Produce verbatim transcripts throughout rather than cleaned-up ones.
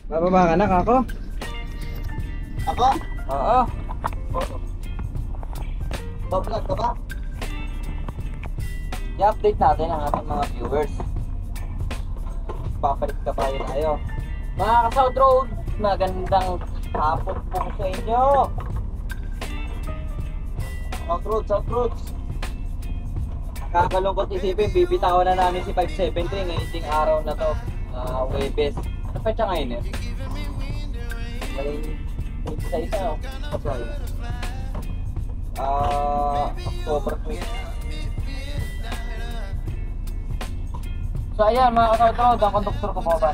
Bababa ka na, kako? Ako? Oo. Bablog ka ba? I-update natin ang ating mga viewers. Papalit ka pa rin tayo. Mga ka-South Road, magandang hapon po sa inyo. South Road, South Road. Nakakalungkot isipin, bibitawan na namin si five seventy ngayong ding araw na to. Uh, Webes. Ano pa siya ngayon eh? May isa-isa oh. Sorry. Ah, October twenty. So ayan mga ka-South Road, ang konduktor ko po ba?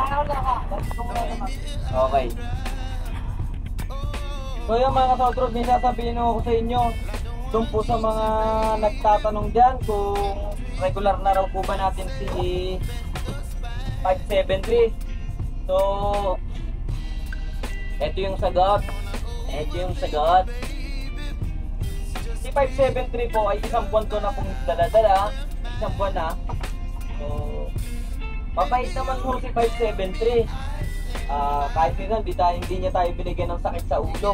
Okay. So yun mga ka-South Road, may sasabihin ako sa inyo doon po sa mga nagtatanong dyan kung regular na raw po ba natin si five seventy. So ito yung sagot. Ito yung sagot. Si five seventy po ay isang buwan ko na pong dala-dala. Isang buwan na. So mabait naman po si five seventy. Uh, kahit minsan hindi, tayo, hindi niya tayo binigyan ng sakit sa ulo.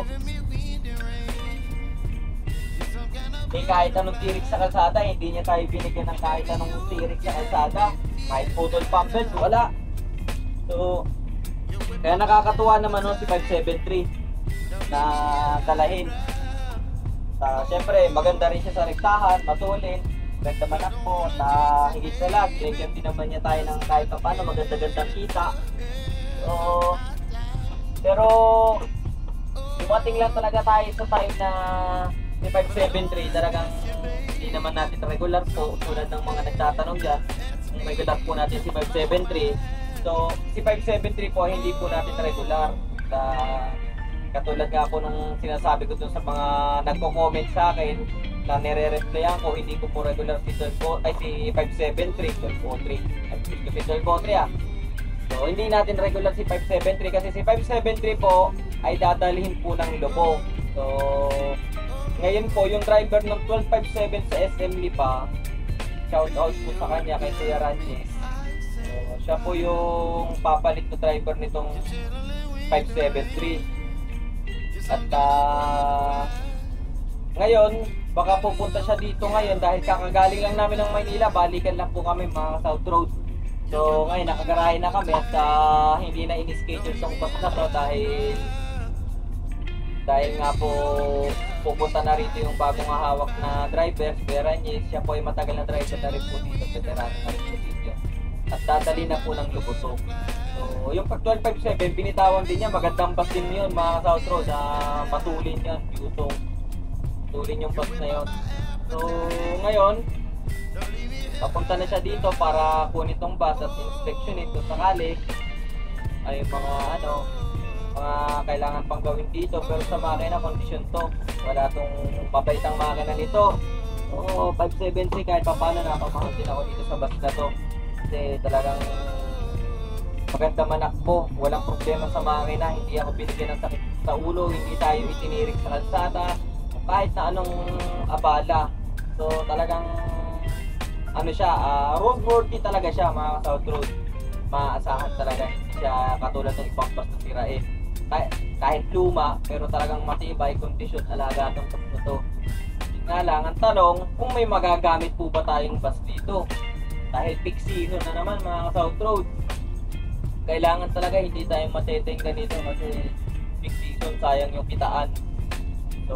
Hindi kahit anong tirik sa kalsada, hindi niya tayo binigyan ng kahit anong tirik sa kalsada. Kahit putol pampers, wala. So kaya nakakatuwa naman no, si five seventy na dalahin. Uh, Siyempre maganda rin siya sa rektahan, matulin, ganda manakbo, na higit sa lahat, binigyan din naman niya tayo ng kahit pa paano maganda-gandang kita. So, pero dumating lang talaga tayo sa time na si five seventy talagang hindi naman natin regular po tulad ng mga nagtatanong dyan kung regular po natin si five seventy. So si five seventy po hindi po natin regular. Uh, katulad nga po nung sinasabi ko dun sa mga nagko-comment sa akin na nire-replyan ko, hindi ko po regular si twelve ay si five seventy, twelve oh three ay si twelve oh three ah. So hindi natin regular si five seventy kasi si five seventy po ay dadalhin po ng lubog. So ngayon po yung driver ng twelve fifty-seven sa S M Lipa, shout out po sa kanya kay Kuya Ranjes. So siya po yung papalit na driver nitong five seventy. At uh, ngayon baka pupunta siya dito ngayon dahil kakagaling lang namin ng Maynila, balikan lang po kami mga South Road. So ngayon nakagarahe na kami at uh, hindi na in-schedule tong bus na to dahil dahil nga po pupunta na rito yung bagong hawak na driver, si Ranjes. Siya po ay matagal na driver na rin po dito, veterano na rin po dito. At dadali na po ng Lubusog. So yung pag twelve fifty-seven, binitawan din niya, magandang bus din yun mga South Road. Uh, matulin yan, Lubusog. Matulin yung bus na yun. So ngayon, papunta na siya dito para kunin tong bus at inspection ito sakali ay mga ano mga kailangan pang gawin dito, pero sa makina kondisyon to, wala tong papaitang makina nito. Oo, five seventy kahit pa paano napamahal din ako dito sa bus na to kasi talagang maganda manakbo, walang problema sa makina, hindi ako binigyan ng sakit sa ulo, hindi tayo itinirik sa kalsada kahit na anong abala. So talagang ano siya, uh, roadworthy talaga siya mga South Road. Maaasahan talaga, hindi siya katulad ng ibang bus na sirain. Kah kahit luma, pero talagang matibay kondisyon, alaga ng bus na to. Yun nga lang, ang tanong, kung may magagamit po ba tayong bus dito? Dahil peak season na naman mga South Road. Kailangan talaga hindi tayong mateteng ganito kasi peak season, sayang yung kitaan. So,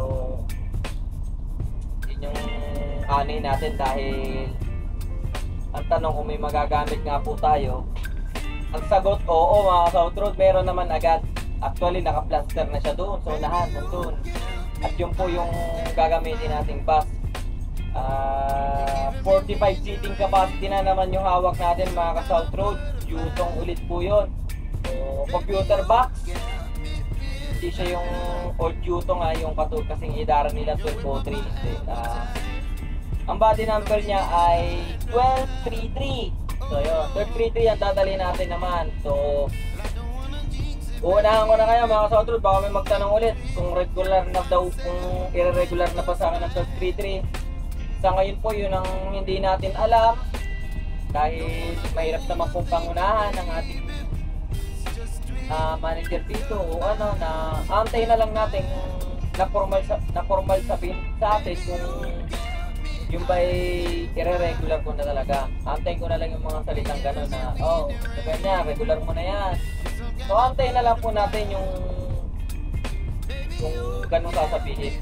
yun yung anay natin dahil ang tanong kung may magagamit nga po tayo. Ang sagot, oo mga South Road, meron naman agad. Actually naka-plaster na siya doon, so unahan, nandun. At yun po yung gagamitin nating bus. uh, forty-five seating capacity na naman yung hawak natin mga ka-South Road. Yutong ulit po yun. So computer box, hindi siya yung old Yutong, ah, yung katulad kasing idara nila twelve oh three. uh, Ang body number niya ay twelve thirty-three. So yun, twelve thirty-three ang dadali natin naman. So uunahan ko na kayo mga South Road, baka may magtanong ulit kung regular na daw, kung irregular na pa sa akin ng twelve thirty-three. Sa ngayon po yun ang hindi natin alam dahil mahirap naman pong pangunahan ng ating na manager dito o ano na antay na lang natin na formal sa na formal sabihin sa atin kung yung ba'y i-regular ko na talaga. Antayin ko na lang yung mga salitang gano'n na oh, sabihin niya, regular mo na yan. So antayin na lang po natin yung yung gano'ng sasabihin.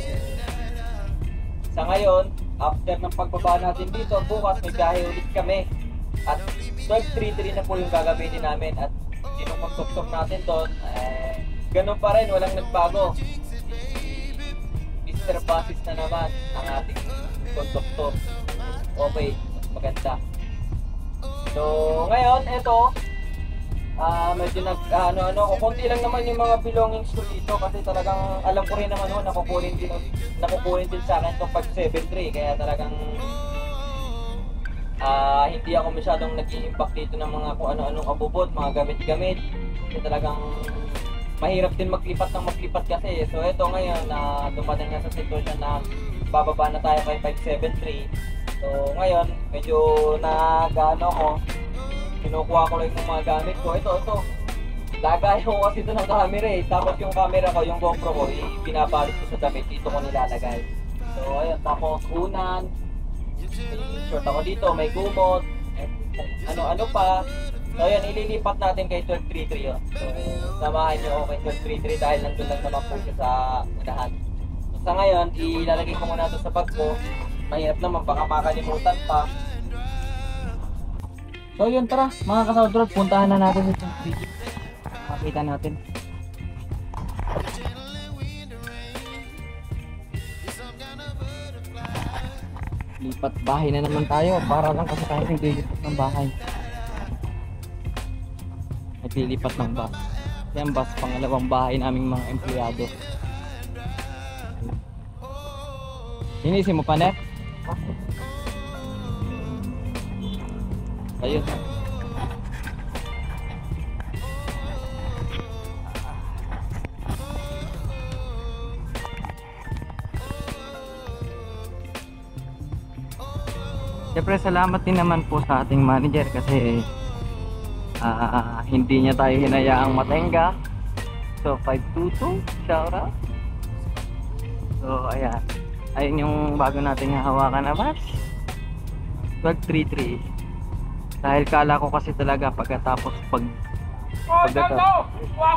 Sa ngayon, after ng pagbaba natin dito, bukas may biyahe ulit kami. At twelve thirty-three na po yung gagamitin namin at sinukontok natin doon. Eh, ganun pa rin, walang nagbago. mister Basis na naman ang ating konduktor. Okay, mas maganda. So, ngayon, ito, ah medyo nag, ah, ano, ano, kukunti lang naman yung mga belongings ko dito kasi talagang alam ko rin naman ho, nakukunin din, nakukunin din sa akin itong pag seven three, kaya talagang ah hindi ako masyadong nag-i-impact dito ng mga kung ano-anong abubot, mga gamit-gamit. Kasi talagang mahirap din maglipat ng maglipat kasi. So ito ngayon na dumating na sa sitwasyon na bababa na tayo kay five seven three. So ngayon medyo nag-ano ko, kinukuha ko lang yung mga gamit ko. Ito, ito. Lagay ko kasi ito ng camera eh. Tapos yung camera ko, yung GoPro ko, pinabalot ko sa damit. Dito ko nilalagay. So ayun, tapos unan. Short ako dito, may gumot, ano-ano pa. So yan, ililipat natin kay twelve thirty-three yun. So samahan nyo ako kay twelve thirty-three dahil nandun lang naman po siya sa unahan. So, sa ngayon, ilalagay ko muna ito sa bag ko. Mahirap naman, baka makalimutan pa. So yun, tara mga ka-South, puntahan na natin itong video. Makita natin. Lipat bahay na naman tayo para lang kasi tayo naglilipat ng bahay. Naglilipat ng bus. Yan bus, pangalawang bahay naming mga empleyado. Inisin mo pa, Net? Ayun. Siyempre salamat din naman po sa ating manager kasi uh, hindi niya tayo hinayaang matenga. So five two two, shout out. So ayan, ayun yung bago nating hawakan na bus, twelve thirty-three. Dahil kala ko kasi talaga pagkatapos pag pagkatapos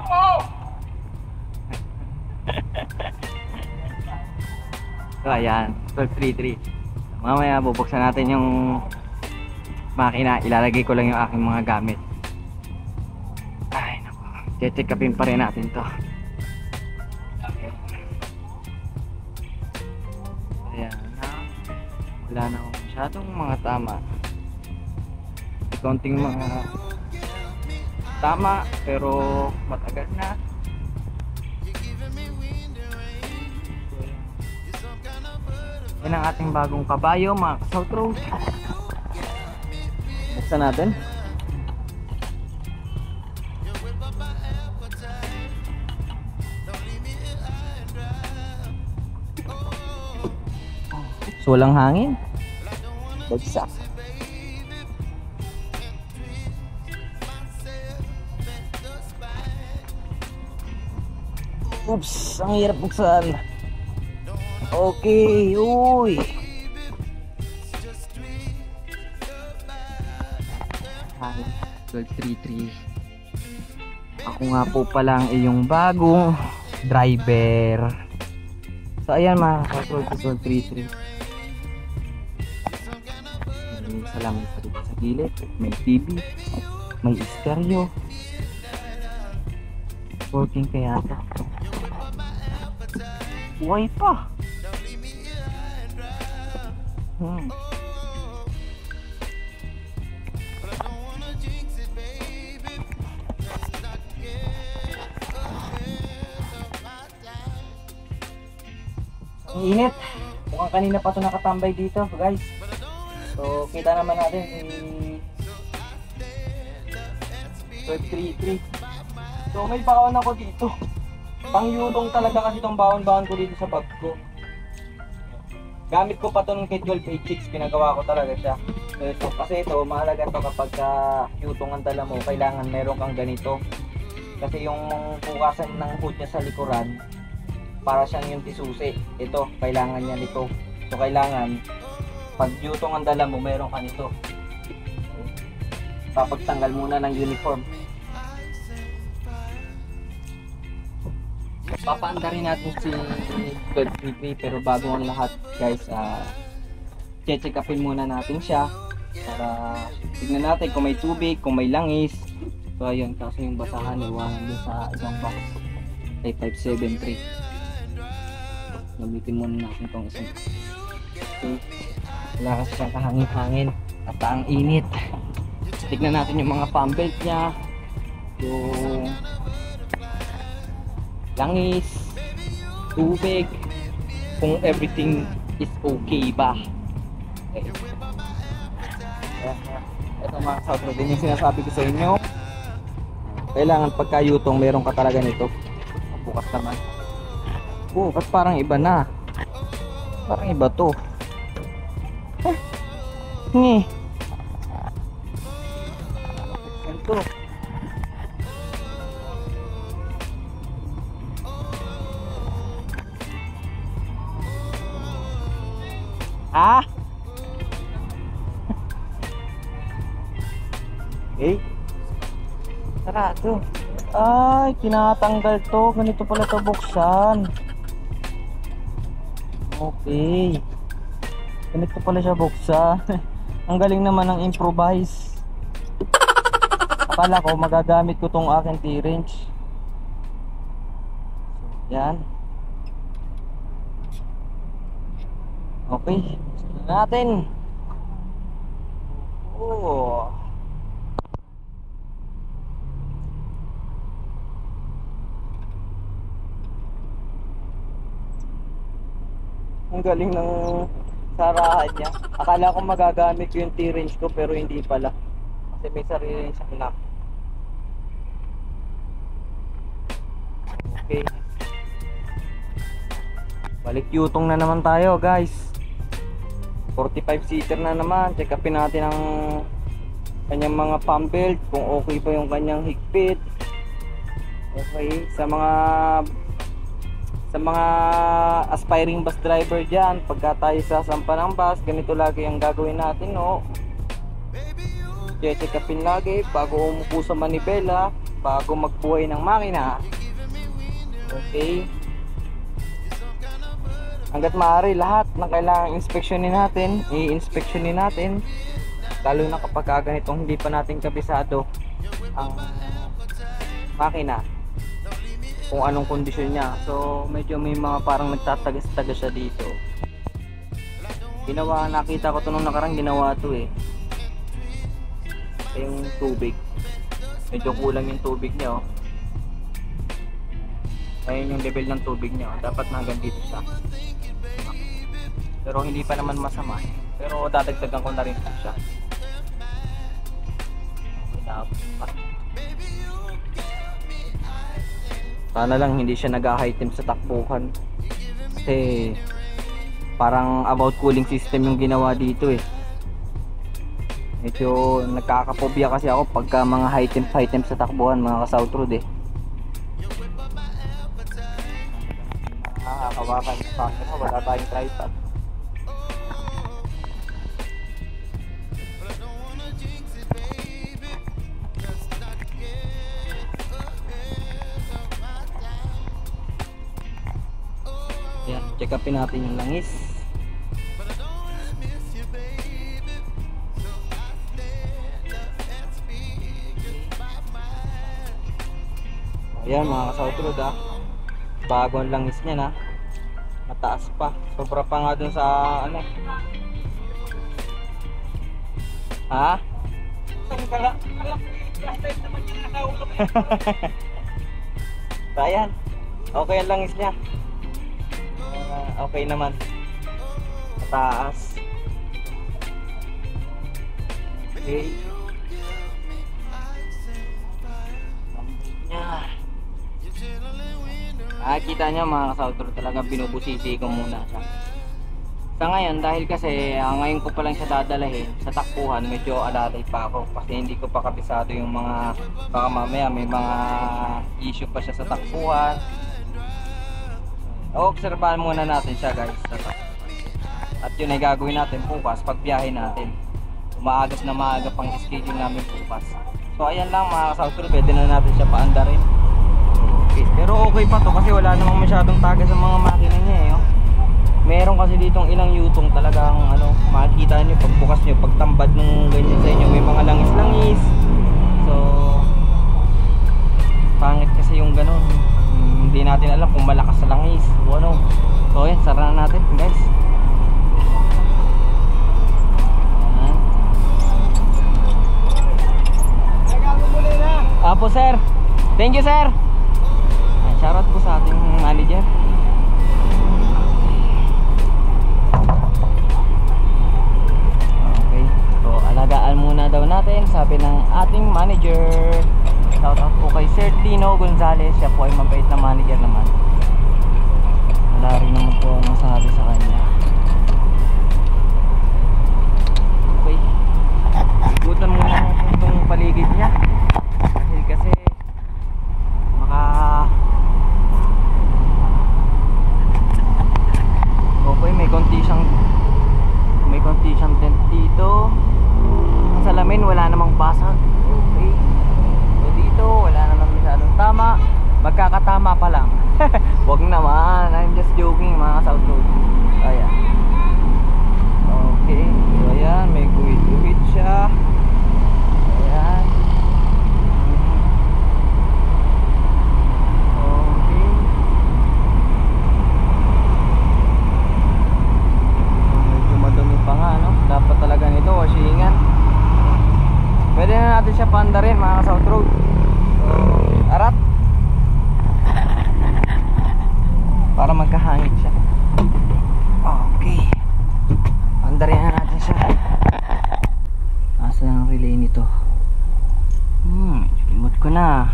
so ayan, twelve thirty-three. Mamaya bubuksan natin yung makina, ilalagay ko lang yung aking mga gamit. Ay naku, check upin pa rin natin to. Ayan na, wala na akong masyadong mga tama. Konting mga tama pero matagal na. Yan ang ating bagong kabayo mga ka-South Road. Buksan natin. So walang hangin. Bagsak. Oops, ang hirap buksan. Okay, uy. twelve thirty-three. Ako nga po pala ang iyong bago driver. So ayan mga ka-twelve thirty-three. May salamin pa dito sa gilid. May T V. May stereo. Working kaya ito. Buhay pa. Hmm. Ang init. Mukhang kanina pa ito nakatambay dito, guys. So, kita naman natin si twelve thirty-three. So, may baon ako dito. Pangyulong talaga kasi itong baon-baon ko dito sa bag ko. Gamit ko pa ito nung kay twelve eighty-six, pinagawa ko talaga siya. So, kasi ito, mahalaga ito kapag uh, yutong ang dala mo, kailangan meron kang ganito. Kasi yung bukasan ng hood niya sa likuran, para siyang yung tisusi. Ito, kailangan niya nito. So kailangan, pag yutong ang dala mo, meron ka nito. Papagtanggal muna ng uniform. Papaanda rin natin si twelve P P, pero bago ang lahat guys, uh, check upin muna natin siya para tignan natin kung may tubig, kung may langis. So ayun, kaso yung basahan iwanan dun sa isang box ay five seven three. Gamitin muna natin itong isang. Okay. Wala kasi siyang kahangin-hangin at ang init. Tignan natin yung mga pump belt niya, yung langis, tubig, kung everything is okay ba. Okay. Ito mga south din yung sinasabi ko sa inyo. Kailangan pagkayutong meron ka talaga nito. Bukas naman. Oh, ba't parang iba na? Parang iba to. Eh, ngi. Ito. Ah? Okay. Tara, to. Ay, tinatanggal to. Ganito pala to buksan. Okay. Ganito pala siya buksan. Ang galing naman ng improvise. Akala ko magagamit ko tong aking T-wrench. Yan. Okay. Gusto natin. Oh. Ang galing ng sarahan niya. Akala ko magagamit ko yung T-wrench ko pero hindi pala. Kasi may sarili siyang lock. Okay. Balik yutong na naman tayo guys. forty-five seater na naman. Check upin natin ang kanyang mga pump belt, kung okay pa yung kanyang higpit. Okay, sa mga sa mga aspiring bus driver dyan, pagka tayo sasampa ng bus, ganito lagi ang gagawin natin, no? Check upin lagi bago umupo sa manibela, bago magbuhay ng makina. Okay. Hanggat maaari lahat ng kailangang inspeksyonin natin, i-inspeksyonin natin, lalo na kapag ganitong hindi pa natin kabisado ang makina, kung anong kondisyon niya. So medyo may mga parang nagtatagas-tagas siya dito. Ginawa, nakita ko to nung nakarang ginawa to eh. Ito yung tubig, medyo kulang yung tubig niya, oh. Ayun yung level ng tubig niya, oh. Dapat na hanggang dito siya. Pero hindi pa naman masama, pero dadagdagan ko na rin po siya. Sana lang hindi siya nag-high-temp sa takbuhan, kasi parang about cooling system yung ginawa dito eh. Medyo nagkakapobia kasi ako pagka mga high-temp high-temp sa takbuhan, mga ka-South Road eh. Nakakawakan sa akin, wala tayong tripod. Yan, check upin natin yung langis. Ayan mga ka-South Road ah, bago ang langis niya na, mataas pa, sobra pa nga dun sa ano. Ha? Ayan, okay ang langis niya. Uh, okay naman, mataas. Okay. Ah, kita nyo mga ka-South Road, talagang binubusisi ko muna siya. Sa ngayon, dahil kasi ah, ngayon ko pa lang siya dadalahin sa takbuhan, medyo alalay pa ako kasi hindi ko pa kabisado yung mga, baka mamaya may mga issue pa siya sa takbuhan. O-obserbahan muna natin siya guys sa takbuhan. At yun ay gagawin natin bukas pag biyahe natin. Umaagas na maaga pang schedule namin bukas. So ayan lang mga ka-South Road, pwede na natin siya paandarin. Okay. Pero okay pa to kasi wala namang masyadong taga sa mga makina niya eh. Oh. Meron kasi ditong ilang yutong talagang ano, makikita nyo pagbukas nyo, pagtambad ng ganyan sa inyo, may mga langis-langis. So pangit kasi yung ganun. Hmm, hindi natin alam kung malakas sa langis o ano. So yan, sara na natin guys. Apo sir, thank you sir. Shoutout po sa ating manager. Okay, so alagaan muna daw natin, sabi ng ating manager. Shoutout po kay Sir Tino Gonzales, siya po ay mabait na manager naman. Wala rin naman po ang masabi sa kanya. Okay, ikutan muna natin itong paligid niya. Dahil kasi maka okay, may konti siyang may konti siyang tent dito. Ang salamin wala namang basag. Okay, so dito wala namang masyadong tama, magkakatama pa lang. Wag naman, I'm just joking mga South Road. Ayan. Okay, so ayan, may guhit-guhit siya. Ayan. Okay. Medyo madumi pa nga, no? Dapat talaga nito, washingan. Pwede na natin siya panda rin mga South Road. So, arat. Para magkahangit siya. Okay. Pandarin na natin siya. Asa ang relay nito? Hmm, limot ko na.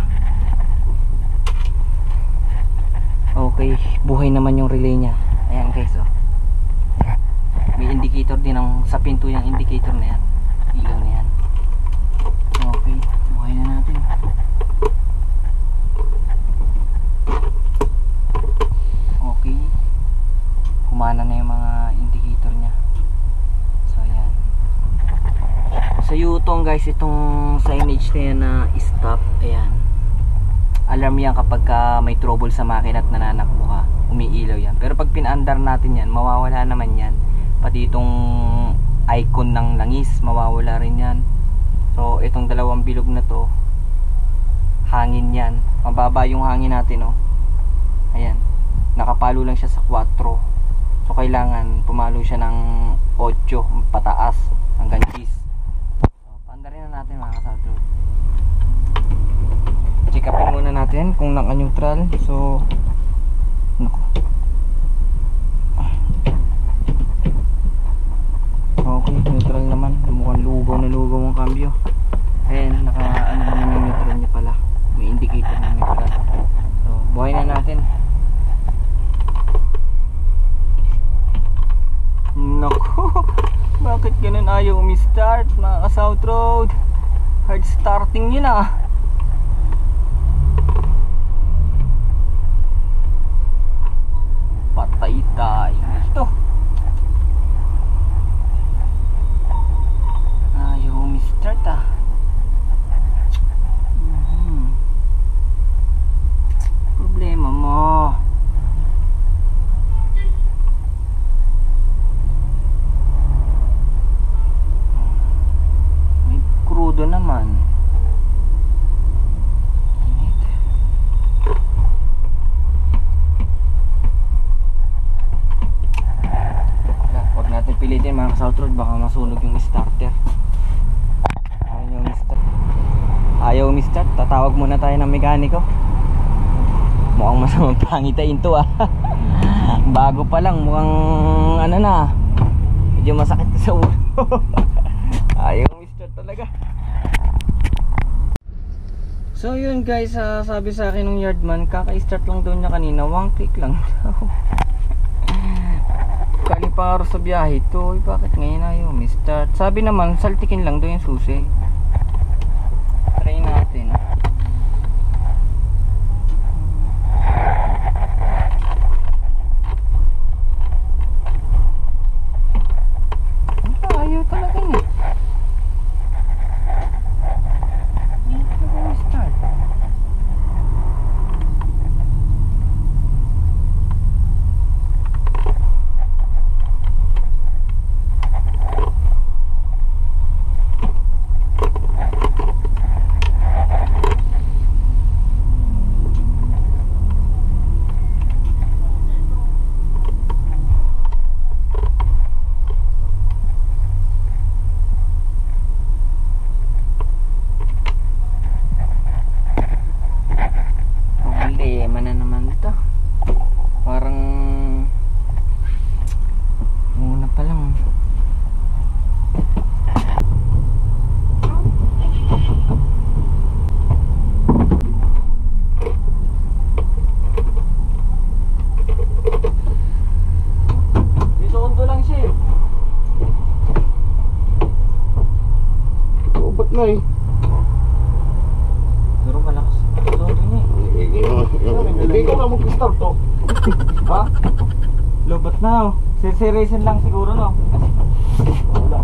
Okay, buhay naman yung relay niya. Ayan guys, oh. May indicator din ang, sa pinto yung indicator na yan. Ilaw na yan. Okay, buhay na natin. Okay, kumana na yung mga indicator niya. So ayan. Sa Yutong guys, itong signage na yan na stop, ayan, alarm yan kapag ka may trouble sa makina at nananakbo ka, umiilaw yan. Pero pag pinaandar natin yan, mawawala naman yan. Pati itong icon ng langis, mawawala rin yan. So itong dalawang bilog na to, hangin yan, mababa yung hangin natin, oh. Ayan, nakapalo lang siya sa four. So kailangan pumalo siya ng eight pataas hanggang ten. So paandarin na natin mga South Road. Check upin muna natin kung naka-neutral. So nako. Okay, neutral naman. Mukhang lugaw na lugaw ang cambio. Ayan, naka ano naman yung neutral niya pala. May indicator na neutral. So buhay na natin. Naku, bakit ganun ayaw umi-start mga ka-South Road? Hard starting yun ah. Patay tayo ito. Ayaw umi-start ah. Hmm. Problema mo. Crudo naman. Init. Wala, huwag natin pilitin mga ka-South Road, baka masunog yung starter. Ayaw yung start. Ayaw yung start, tatawag muna tayo ng mekaniko. Mukhang masamang pangitain to ah. Bago pa lang, mukhang ano na, medyo masakit sa ulo. Ayaw talaga. So yun guys, uh, sabi sa akin ng yardman, kaka-start lang daw niya kanina, one click lang daw. galing pa araw sa biyahe to. Eh, bakit ngayon ayaw start? Sabi naman, saltikin lang daw yung susi. Try natin. Ah, ayaw talaga niya. Ayaw talaga yung start. Problema na naman to. Parang muna pa lang. Dito undo lang siya eh. Oh, ba't na eh? Pero malakas. Dito undo niya eh. Hindi ko na mag-start to. Ha? Lobot na oh. Sisirisin lang siguro no. Wala.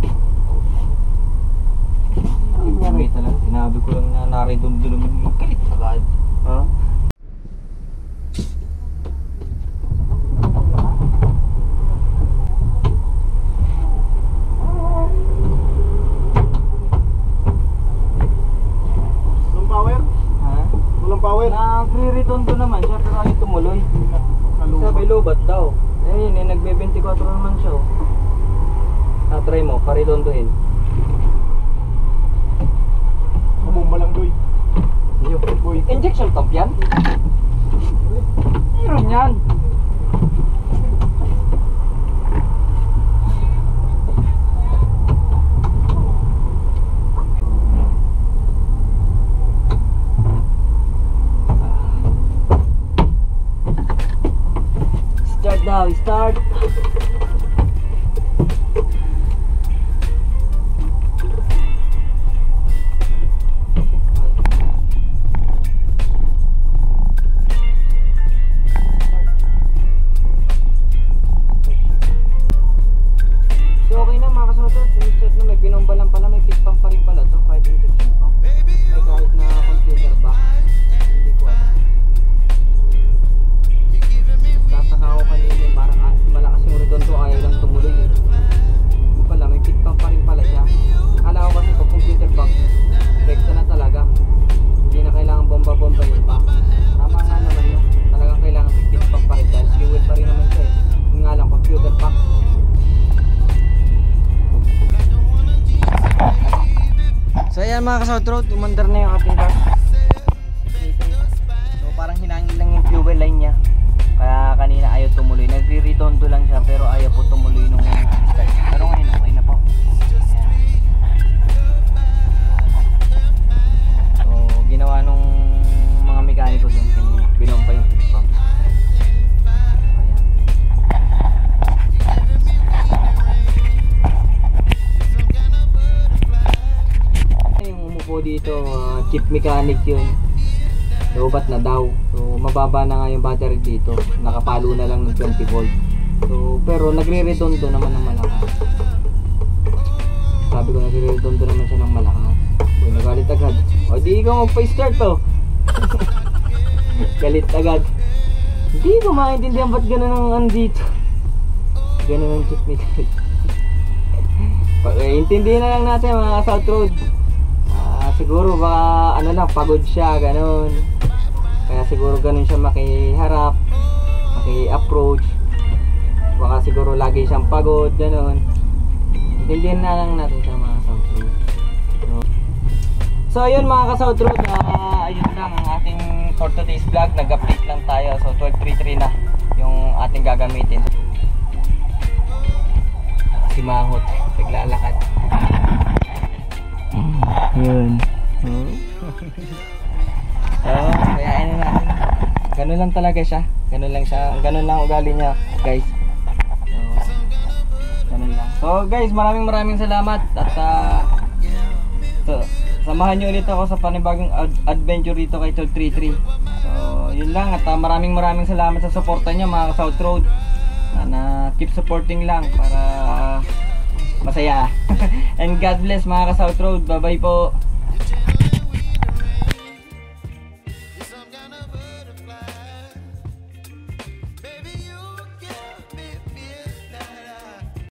May talaga. Sinabi ko lang na naridon doon naman yung kalit agad. Ha? Walang power? Ha? Walang power? Nagre-return to naman siya pero ayaw tumuloy. Sabi lobat daw. Eh yun eh, nagbe twenty-four naman siya oh. Ah, try mo, paridondohin. Kumumba lang doy. Boy. Injection pump yan? Meron yan. Start daw, start. So okay na mga kasunod, start na may binomba lang pala, may pick pump pa rin pala to, kahit injection pump. May kahit na computer box, hindi ko alam. Tataka ako kanina eh, parang ah, malakas yung redondo, ayaw lang tumuloy eh. Hindi pala, may pick pump pa rin pala siya. Akala ko kasi pag computer box, rekta na talaga. Hindi na kailangan bomba-bomba yun pa. Tama nga naman yun, talagang kailangan may pick pump pa rin dahil fuel pa rin naman siya eh. Yung nga lang, computer box. So ayan mga ka-South Road, umandar na yung ating car. So parang hinangin lang yung fuel line niya. Kaya kanina ayaw tumuloy. Nagre-redondo lang siya pero ayaw po tumuloy nung start. Pero ngayon okay na po. Ayan. So ginawa nung mga mekaniko doon kanina. Binomba yung pick pump. Ayan. Yung umupo dito, uh, chief mechanic yun. Lobat na daw. So mababa na nga yung battery dito. Nakapalo na lang ng twenty volt. So pero nagre-redondo naman ng malakas. Sabi ko nagre-redondo naman siya ng malakas. So nagalit agad. O di ikaw magpa-start to. Galit agad. Hindi ko maintindihan ba't ganun ang andito. Ganun ang technical. Intindihin na lang natin mga South Road. Ah, siguro baka ano lang, pagod siya, ganun. Kaya siguro ganun siya makiharap, maki-approach. Baka siguro lagi siyang pagod, ganun. Intindihin na lang natin sa mga South Road. So, so ayun mga ka-South Road, uh, ayun lang ang ating for today's vlog. Nag-update lang tayo. So twelve thirty-three na yung ating gagamitin. Si Mahot, naglalakad. Yun. Hmm? So, kaya ano natin. Ganun lang talaga siya. Ganun lang siya. Ganun lang ugali niya, guys. So, So guys, maraming maraming salamat at uh, so, samahan nyo ulit ako sa panibagong ad- adventure dito kay Tol thirty-three. So yun lang at uh, maraming maraming salamat sa suporta nyo mga South Road. Na, na keep supporting lang para uh, masaya. And God bless mga ka South Road. Bye bye po.